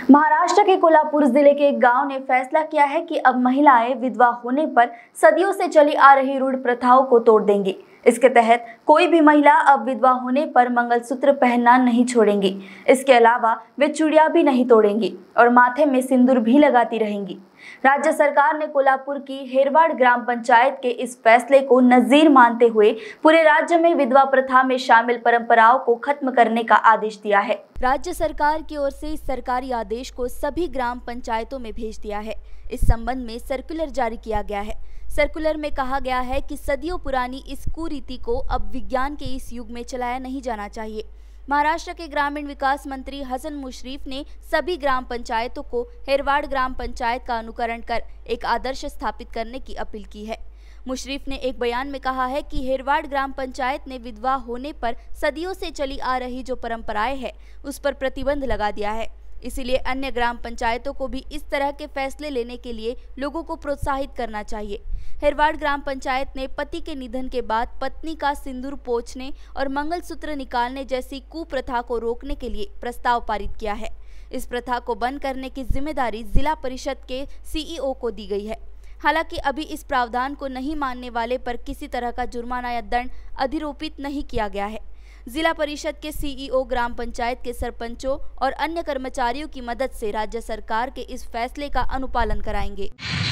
महाराष्ट्र के कोल्हापुर जिले के एक गांव ने फैसला किया है कि अब महिलाएं विधवा होने पर सदियों से चली आ रही रूढ़ प्रथाओं को तोड़ देंगी। इसके तहत कोई भी महिला अब विधवा होने पर मंगलसूत्र पहनना नहीं छोड़ेंगी। इसके अलावा वे चूड़ियां भी नहीं तोड़ेंगी और माथे में सिंदूर भी लगाती रहेंगी। राज्य सरकार ने कोल्हापुर की हेरवाड़ ग्राम पंचायत के इस फैसले को नजीर मानते हुए पूरे राज्य में विधवा प्रथा में शामिल परंपराओं को खत्म करने का आदेश दिया है। राज्य सरकार की ओर से इस सरकारी आदेश को सभी ग्राम पंचायतों में भेज दिया है। इस संबंध में सर्कुलर जारी किया गया है। सर्कुलर में कहा गया है कि सदियों पुरानी इस कुरीति को अब विज्ञान के इस युग में चलाया नहीं जाना चाहिए। महाराष्ट्र के ग्रामीण विकास मंत्री हसन मुश्रीफ ने सभी ग्राम पंचायतों को हेरवाड़ ग्राम पंचायत का अनुकरण कर एक आदर्श स्थापित करने की अपील की है। मुश्रीफ ने एक बयान में कहा है कि हेरवाड़ ग्राम पंचायत ने विधवा होने पर सदियों से चली आ रही जो परंपराएं हैं उस पर प्रतिबंध लगा दिया है। इसीलिए अन्य ग्राम पंचायतों को भी इस तरह के फैसले लेने के लिए लोगों को प्रोत्साहित करना चाहिए। हेरवाड़ ग्राम पंचायत ने पति के निधन के बाद पत्नी का सिंदूर पोंछने और मंगलसूत्र निकालने जैसी कुप्रथा को रोकने के लिए प्रस्ताव पारित किया है। इस प्रथा को बंद करने की जिम्मेदारी जिला परिषद के सीईओ को दी गई है। हालांकि अभी इस प्रावधान को नहीं मानने वाले पर किसी तरह का जुर्माना या दंड अधिरोपित नहीं किया गया है। जिला परिषद के सीईओ ग्राम पंचायत के सरपंचों और अन्य कर्मचारियों की मदद से राज्य सरकार के इस फैसले का अनुपालन कराएंगे।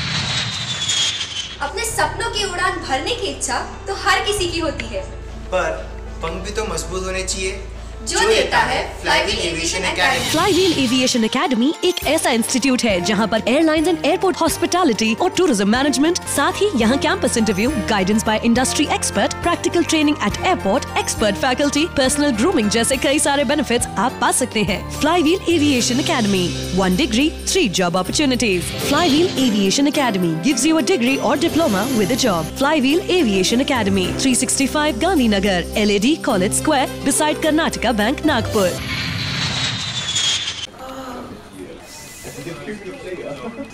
अपने सपनों की उड़ान भरने की इच्छा तो हर किसी की होती है, पर पंख भी तो मजबूत होने चाहिए जो देता है Flywheel aviation academy. Flywheel aviation academy एक ऐसा इंस्टीट्यूट है जहां पर एयरलाइंस एंड एयरपोर्ट हॉस्पिटैलिटी और टूरिज्म मैनेजमेंट, साथ ही यहां campus interview, guidance by industry expert, practical training at airport, expert faculty, personal grooming जैसे कई सारे बेनिफिट्स आप पा सकते हैं। Flywheel aviation academy, 1 degree, 3 job opportunities. Flywheel Aviation Academy gives you a degree or diploma with a job. Flywheel Aviation Academy, 365 Gandhinagar, LAD College Square, beside Karnataka Bank, Nagpur.